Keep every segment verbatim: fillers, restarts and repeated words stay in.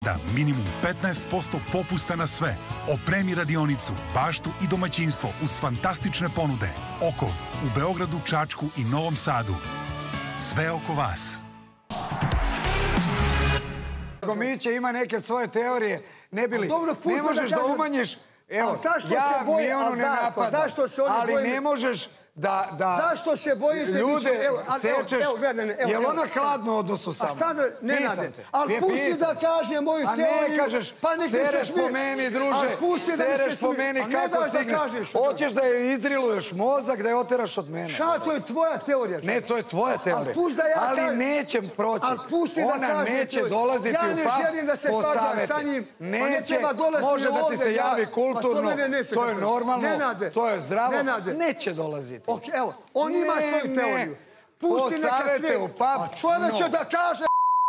Sada minimum petnaest posto popusta na sve. Opremi radionicu, baštu i domaćinstvo uz fantastične ponude. Okov u Beogradu, Čačku i Novom Sadu. Sve oko vas. Mića ima neke svoje teorije. Ne bili, ne možeš da umanjiš. Evo, ja Mionu ne napadam, ali ne možeš da zašto se bojite ljude sečeš. Je li ona hladno odnosu sa mnom? Ne nade. Ali pusti da kaže moju teoriju. A ne kažeš, sereš po meni, druže, sereš po meni kako stigneš. Hoćeš da je izdriluješ mozak, da je oteraš od mene. Šta, to je tvoja teorija? Ne, to je tvoja teorija. Ali neće proći. Ona neće dolaziti u pub po savjeti. Neće, može da ti se javi kulturno, to je normalno, to je zdravo. Neće dolaziti. Ok, evo, on ima svoju teoriju. Pusti neka sve. A čovječe da kaže...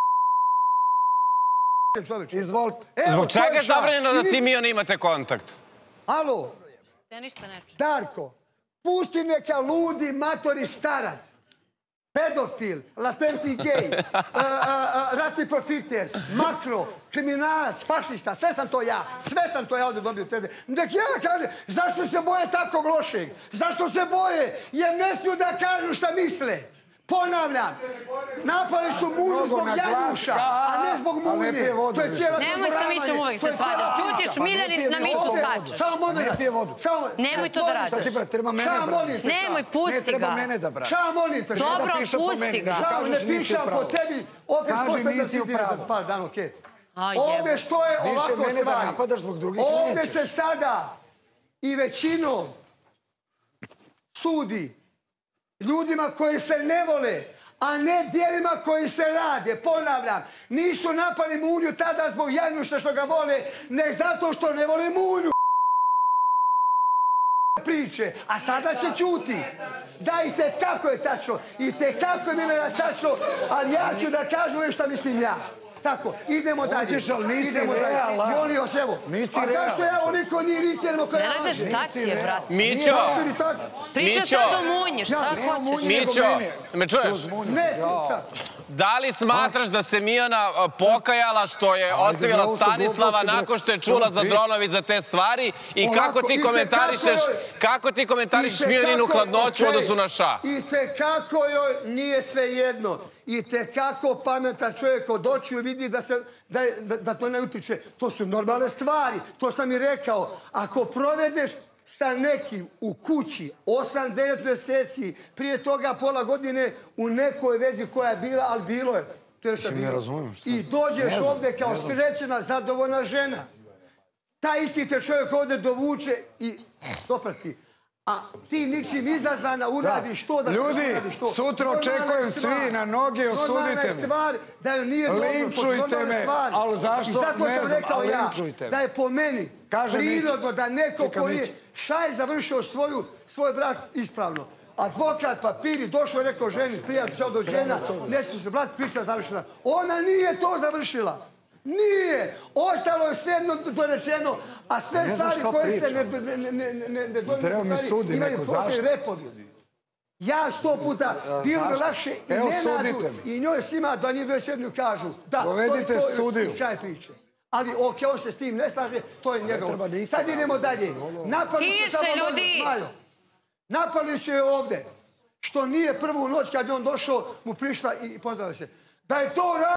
Izvolite. Zbog čega je zabranjeno da ti Mion imate kontakt? Alo? Ja ništa neću. Darko, pusti neka ludi matori starac. Pedofil, latentni gej, ratni profiter, makro, kriminalac, fašista, sve sam to ja. Sve sam to ja ovdje dobio tebe. Nek ja kaže, zašto se boje takvog lošeg? Zašto se boje? Jer ne smiju da kažu šta misle. Ponavljam, napali su Munju zbog Janjuša, a ne zbog Munje. To je cijela Nemoj sa Mićom uvek se svađaš. Čutiš, Miljanin na Miću skačeš. Samo moment. Nemoj to da radiš. Nemoj, pusti ga. Šta molim te? Dobro, pusti ga. Šta ne pišam po tebi, opet spostavljam da si izvire za par dana, okej. Ovdje što je ovako stvari. Ovdje se sada i većinom sudi ljudima koji se ne vole, a ne dijelima koji se rade. Ponavljam, nisu napali Munju tada zbog Janjuša što ga vole, ne zato što ne vole Munju. Priče, a sada se čuti. Da, i te kako je tačno, i te kako je Milena tačno, ali ja ću da kažem uvijek šta mislim ja. Tako, idemo dalje. Hoćeš, ali nisi realan. Jolio, evo. Nisi realan. A zašto ja oliko nije riterno koja laže? Ne znaš šta ti je, brat? Mićo! Priča sad o Munji, šta hoćeš? Mićo, me čuješ? Ne, da li smatraš da se Miona pokajala što je ostavila Stanislava nakon što je čula za dronovi za te stvari i kako ti komentarišeš kako ti komentarišeš Mioninu hladnoću odnosu na ša? I tekako joj nije sve jedno. I tekako pametan čovjek od očiju vidi da to ne utiče. To su normalne stvari, to sam i rekao. Ako provedeš sa nekim u kući osam devet mjeseci, prije toga pola godine u nekoj vezi koja je bila, ali bilo je. I dođeš ovdje kao srećena, zadovoljna žena. Taj isti te čovjek ovdje dovuče i doprati. A ti ničim izazvana uradiš to da... Ljudi, sutra očekujem svi na noge, osudite me. Normalna je stvar da joj nije dobro. Linčujte me, ali zašto? I zato sam rekao ja da je po meni prirodno da neko koji je šaj završio svoj brak ispravno. Advokat, papiri, došao je rekao ženi, prijatelj se od žena, ne smije se brat, priča završila. Ona nije to završila. Nije! Ostalo je sve jedno dorečeno, a sve stvari koje se ne dobiju imaju postoji repovi. Ja sto puta bilo bi lakše i Nenadu i njoj svima da njih već jednu kažu. Da, to je to i kraj priče. Ali ok, on se s tim ne slaže, to je njegov. Sad idemo dalje. Tiše, ljudi! Napali su je ovdje. Što nije prvu noć kad je on došao, mu prišla i pozdravila se. Da je to ra...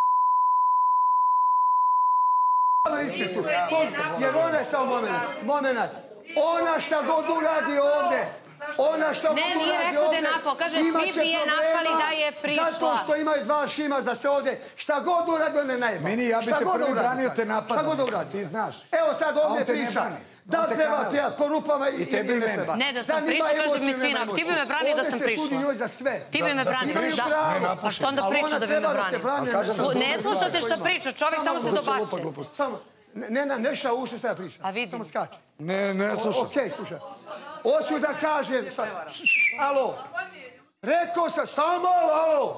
na ispitu. Jer ona je samo moment. Moment. Ona šta god uradi ovdje. Ona šta god uradi ovdje. Ne, nije rekao da je napao. Kaže, svi bi je napali da je prišla. Zato što imaju dva šima za se ovdje. Šta god uradi, on ne najba. Mini, ja bi te prvi branio te napadam. Šta god uradi. Ti znaš. Evo sad ovdje priča. Da treba pijat po rupama i ne treba. Ne, da sam priča, kaže mi svi napao. Ti bi me branio da sam prišla. Ovdje se sudi njoj za sve. Ti bi me branio, da. Pa što onda priča da bi me branio? Ne slušate što priča, čovjek samo se dobace. Ne, ne, ne šta ušte šta ja pričam. A vidim. Samo skače. Ne, ne, slušaj. Okej, slušaj. Hoću da kažem... Alo. Rekao sam, samo alo.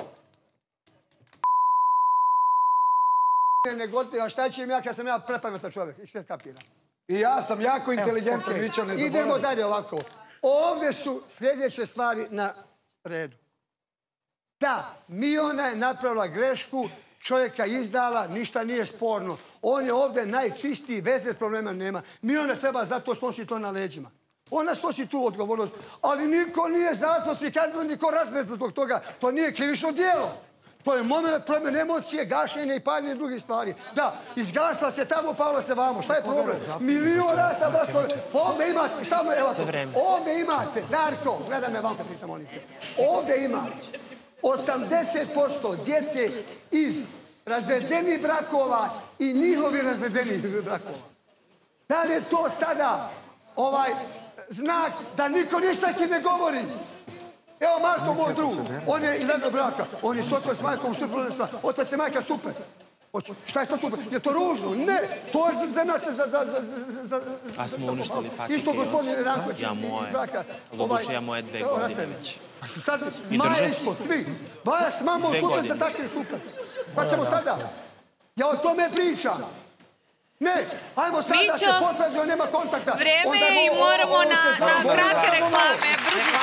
Ne godite, a šta ćem ja kad sam ja prepametan čovjek? I sve kapiram. I ja sam jako inteligentan, Mićo, ne zaboravim. Idemo dalje ovako. Ovdje su sljedeće stvari na redu. Da, Miona je napravila grešku čovjeka izdala, ništa nije sporno. On je ovdje najčistiji, veze s problema nema. Mi ona treba zato snosi to na leđima. Ona snosi tu odgovornost, ali niko nije zatvorski, niko razmed zbog toga. To nije krivično djelo. To je moment, problem emocije, gašenje i paljenje drugih stvari. Da, izgasla se tamo, pavla se vamo. Šta je problem? Milion rasta, bratko. Ovdje imate, samo evo to. Ovdje imate, Darko, gledaj me vam kad pričam, molim te. Ovdje ima osamdeset posto djece iz razvedenih brakova i njihovi razvedenih brakova. Da li je to sada ovaj znak da niko ništa kim ne govori? Evo Marko, moj drug, on je iz jednog braka, on je s otac s majkom, otac i majka super. Šta je sad super? Je to ružno? Ne, to je zemljače za... A smo uništili patike. Isto gospodine Ranković. Ja moje. Doduše ja moje dve godine već. Sad, Maja ispod, svi. Vaja s mamom super sa takvim super. Pa ćemo sada. Ja o tome pričam. Ne, ajmo sad da se posvađamo, nema kontakta. Vreme je i moramo na kratke reklame.